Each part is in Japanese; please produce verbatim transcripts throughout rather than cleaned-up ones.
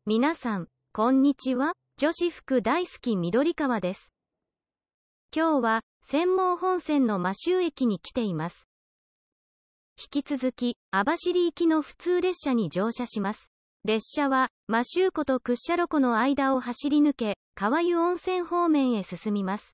皆さん、こんにちは。女子服大好き緑川です。今日は、釧網本線の摩周駅に来ています。引き続き、網走行きの普通列車に乗車します。列車は、摩周湖と屈斜路湖の間を走り抜け、川湯温泉方面へ進みます。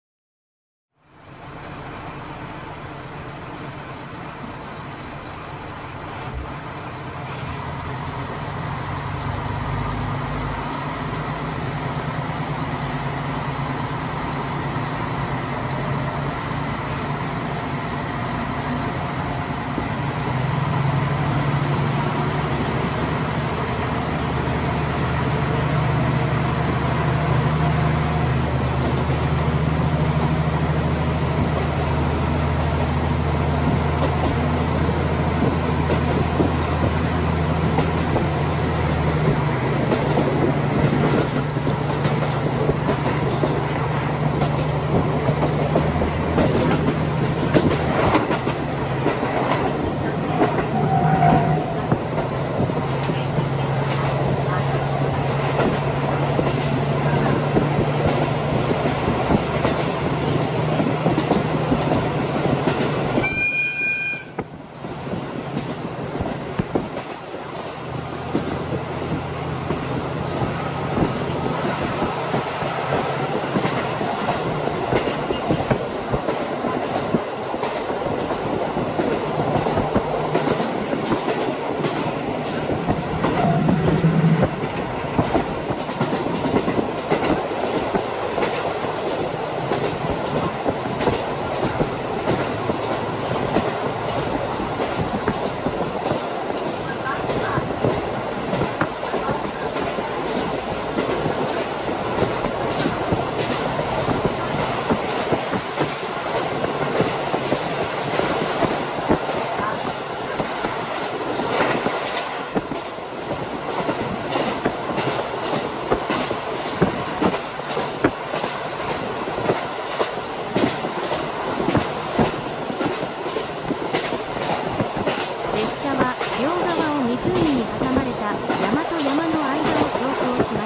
列車は両側を湖に挟まれた山と山の間を走行します。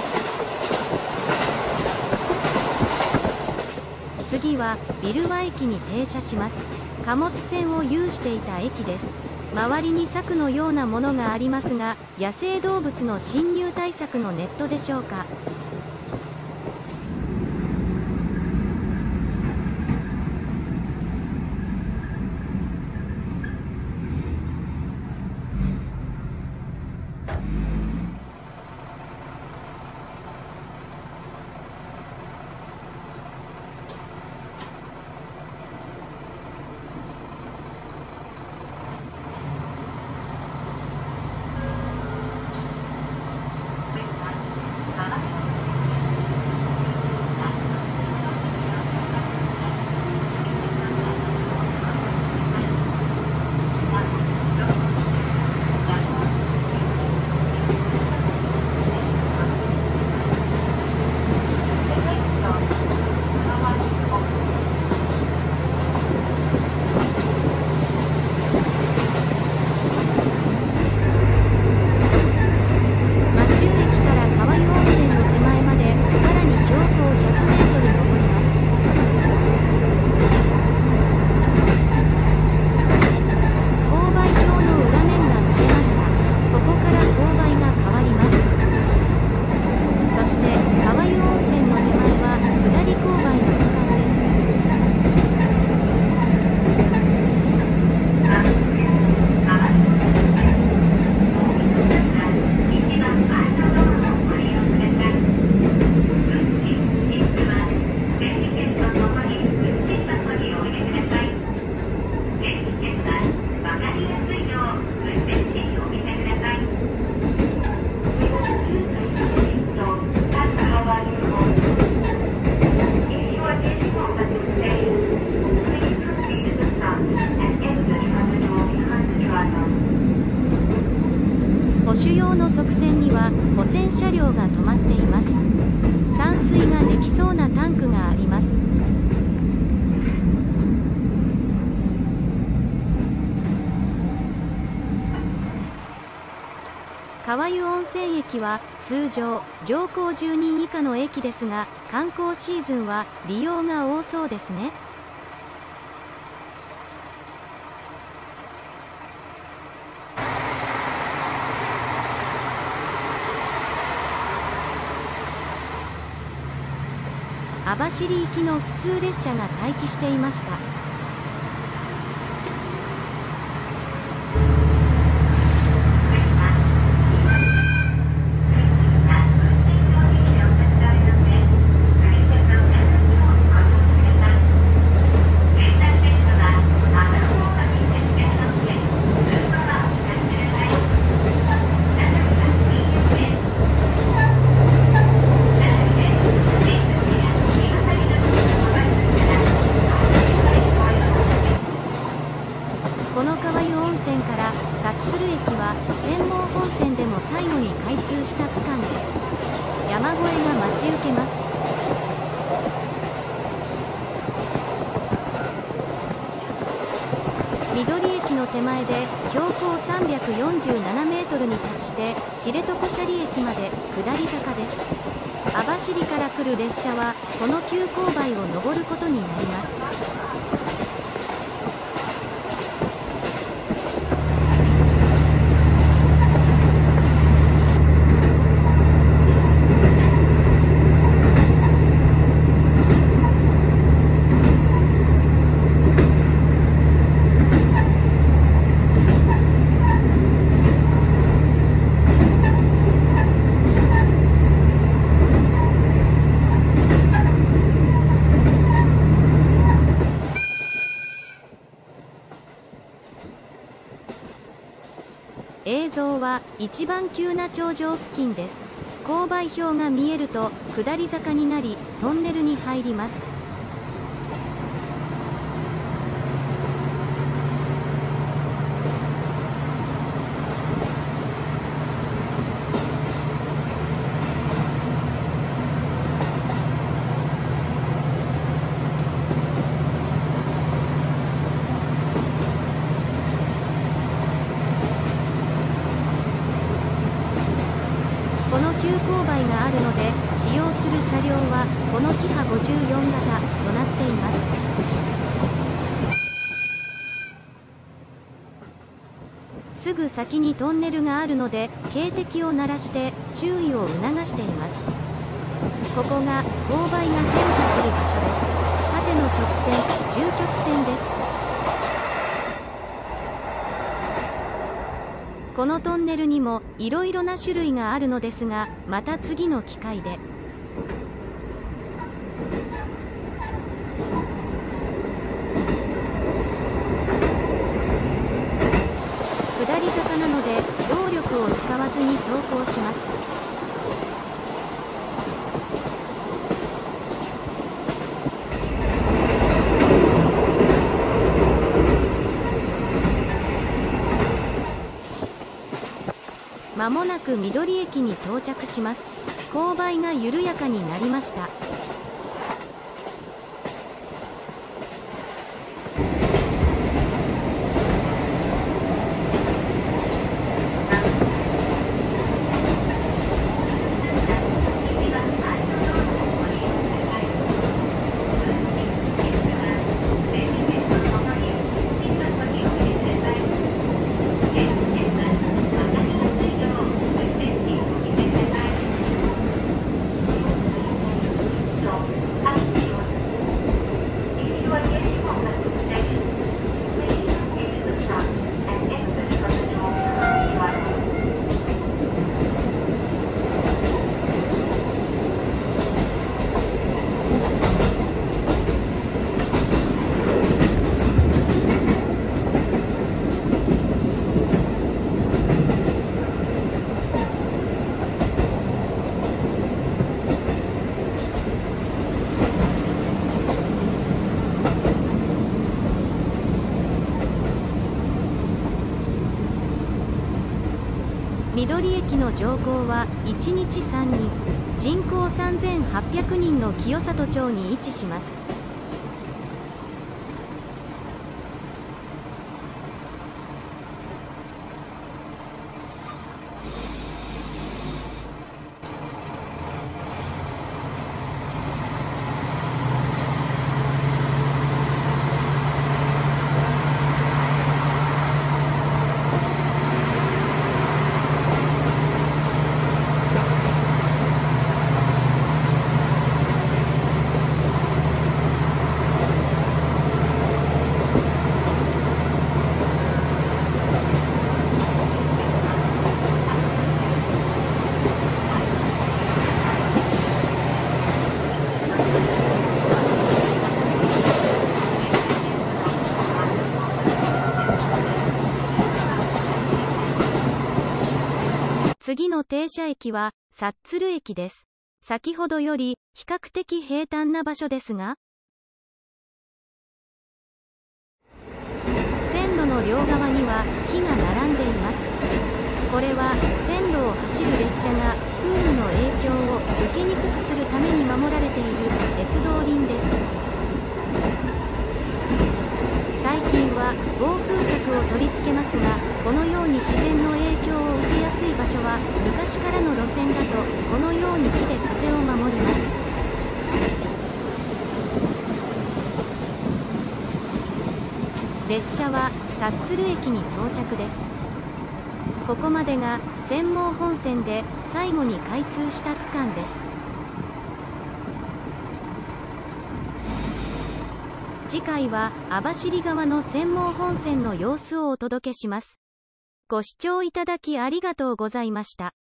次はビルワ駅に停車します。貨物船を有していた駅です。周りに柵のようなものがありますが、野生動物の侵入対策のネットでしょうか。保守用の側線には保線車両が止まっています。散水ができそうなタンクがあります。 川湯温泉駅は通常乗降じゅうにん以下の駅ですが、観光シーズンは利用が多そうですね。網走行きの普通列車が待機していました。この川湯温泉から札鶴駅は釧網本線でも最後に開通した区間です。山越えが待ち受けます。緑駅の手前で標高さんびゃくよんじゅうななメートルに達して知床斜里駅まで下り坂です。網走から来る列車はこの急勾配を登ることになります。映像は一番急な頂上付近です。勾配表が見えると下り坂になりトンネルに入ります。この急勾配があるので使用する車両はこのキハごじゅうよん型となっています。すぐ先にトンネルがあるので警笛を鳴らして注意を促しています。ここが勾配が変化する場所です。縦の曲線、縦曲線です。このトンネルにもいろいろな種類があるのですが、また次の機会で。下り坂なので動力を使わずに走行します。まもなく緑駅に到着します。勾配が緩やかになりました。緑駅の乗降はいちにちさんにん、人口さんぜんはっぴゃくにんの清里町に位置します。 次の停車駅は、札鶴駅です。先ほどより、比較的平坦な場所ですが、線路の両側には、木が並んでいます。これは、線路を走る列車が、風雨の影響を受けにくくするために守られている、鉄道林です。最近は防風柵を取り付けますが、このように自然の影響を受けやすい場所は昔からの路線だとこのように木で風を守ります。列車は札鶴駅に到着です。ここまでが釧網本線で最後に開通した区間です。次回は網走側の釧網本線の様子をお届けします。ご視聴いただきありがとうございました。